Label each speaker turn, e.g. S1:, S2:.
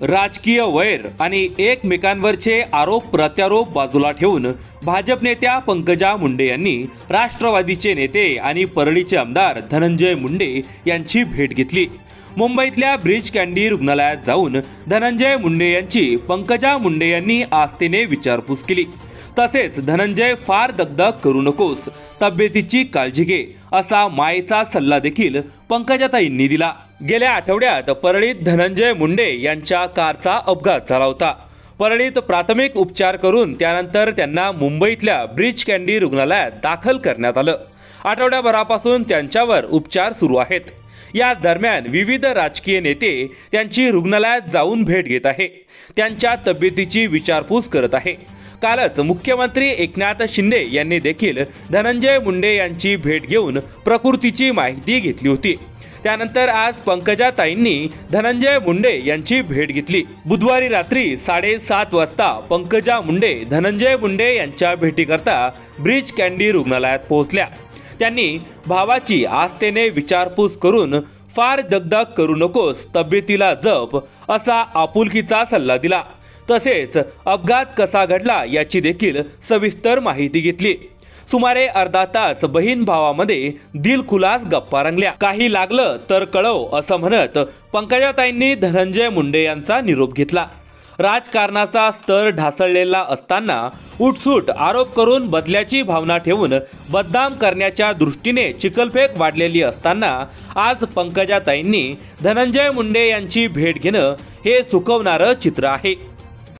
S1: राजकीय वैर आणि एकमेकांवरचे आरोप प्रत्यारोप बाजूला ठेवून भाजप नेत्या पंकजा मुंडे यांनी राष्ट्रवादीचे नेते आणि परळीचे आमदार धनंजय मुंडे यांची भेट घेतली। मुंबईतल्या ब्रीच कँडी रुग्णालयात जाऊन धनंजय मुंडे यांची पंकजा मुंडे यांनी आस्थेने विचारपूस केली। तसेच धनंजय फार दगदग करू नकोस, तब्येतीची काळजी घे असा मायेचा सल्ला देखील पंकजाताईंनी दिला। गेल्या आठवड्यात परळीत धनंजय मुंडे यांच्या कारचा अपघात झाला होता। परळीत प्राथमिक उपचार करून त्यानंतर त्यांना मुंबईतल्या ब्रीच कँडी रुग्णालयात दाखल करण्यात आलं। आठवड्याभरापासून त्यांच्यावर उपचार सुरू आहेत। या दरम्यान विविध राजकीय नेते त्यांची रुग्णालयात जाऊन भेट घेत आहे, त्यांच्या तब्येतीची विचारपूस करत आहे। कालच मुख्यमंत्री एकनाथ शिंदे यांनी देखील धनंजय मुंडे यांची भेट घेऊन प्रकृतीची माहिती घेतली होती। त्यानंतर आज पंकजाताईंनी धनंजय मुंडे यांची भेट घेतली। बुधवारी रात्री 7:30 वाजता पंकजा मुंडे धनंजय मुंडे यांच्या भेटीकरता ब्रीच कँडी रुग्णालयात पोहोचल्या। त्यांनी भावाची आस्थेने विचारपूस करून फार दगदग करू नकोस, तब्येतीला जप असा आपुलकीचा सल्ला दिला। तसेच अपघात कसा घडला याची देखील सविस्तर माहिती घेतली। सुमारे अर्धा तास बहीण भावामध्ये दिलखुलास गप्पा रंगल्या। काही लागलं तर कळव असं म्हणत पंकजाताईंनी धनंजय मुंडे यांचा निरोप घेतला। राजकारणाचा स्तर ढासळलेला असताना उठसूट आरोप करून बदल्याची भावना ठेवून बदनाम करण्याच्या दृष्टीने चिखलफेक वाढलेली असताना आज पंकजाताईंनी धनंजय मुंडे यांची भेट घेणं हे सुखवणारं चित्र आहे।